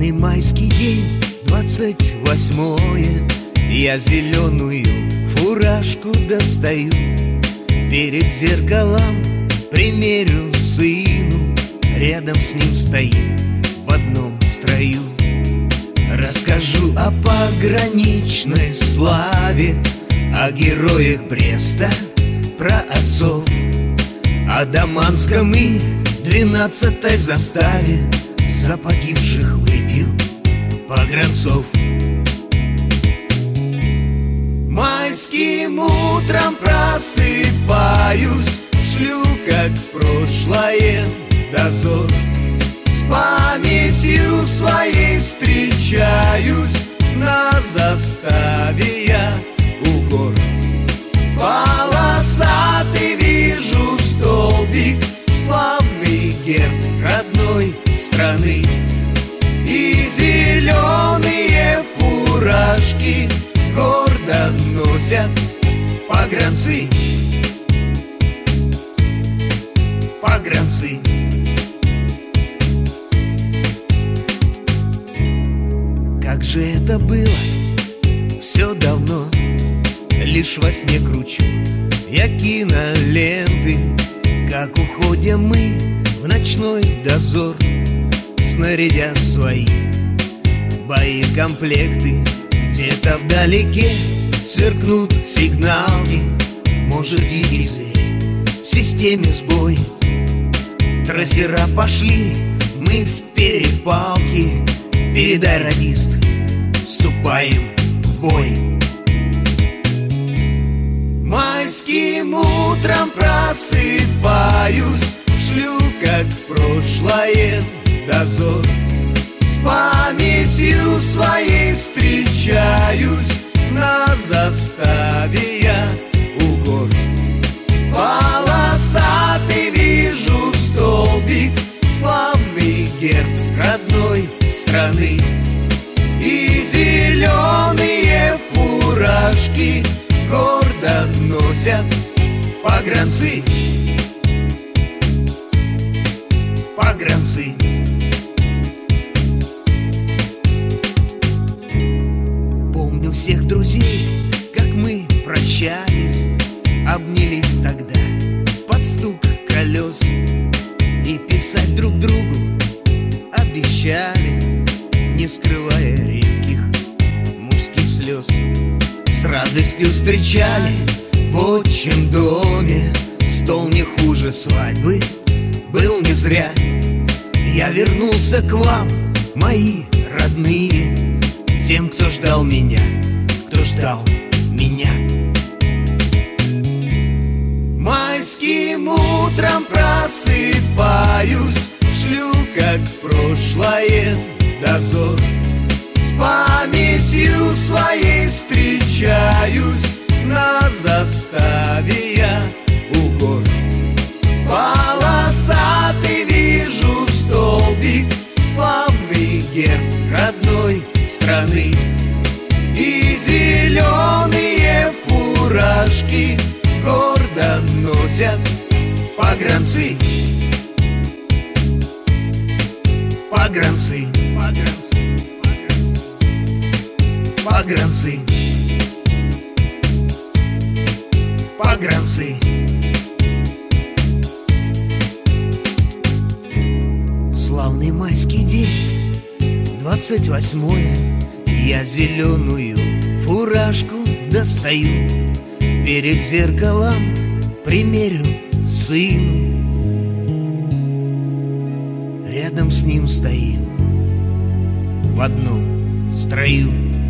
Славный майский день, 28-е. Я зеленую фуражку достаю, перед зеркалом примерю сыну, рядом с ним стоим в одном строю. Расскажу о пограничной славе, о героях Бреста, про отцов, о Даманском и 12-й заставе. За погибших выпью погранцов. Майским утром просыпаюсь, шлю, как в прошлое, дозор. С памятью своей встречаюсь, на заставе я у гор. Полосатый вижу столбик, славный герб родной страны. И зеленые фуражки гордо носят погранцы. Погранцы. Как же это было все давно, лишь во сне кручу я киноленты, как уходим мы в ночной дозор, снарядя свои боекомплекты. Где-то вдалеке сверкнут сигналки, может, дикий зверь, в системе сбой. Трассера пошли, мы в перепалке. Передай, радист, вступаем в бой. Майским утром просыпаюсь, шлю, как в прошлое, дозор. С памятью своей встречаюсь, на заставе я у гор. Полосатый вижу столбик, славный герб родной страны. И зеленые фуражки гордо носят погранцы. Погранцы. Помню всех друзей, как мы прощались, обнялись тогда под стук колес. И писать друг другу обещали, не скрывая редких мужских слез. С радостью встречали в отчим доме, стол не хуже свадьбы был не зря. Я вернулся к вам, мои родные, тем, кто ждал меня, кто ждал меня. Майским утром просыпаюсь, шлю, как в прошлое, дозор. С памятью своей встречаюсь, на заставе я у гор. Полосатый вижу столбик, славный герб родной страны. И зеленые фуражки гордо носят погранцы. Погранцы. Погранцы. Погранцы. Славный майский день, 28-е. Я зеленую фуражку достаю, перед зеркалом примерю сыну, рядом с ним стоим в одном строю.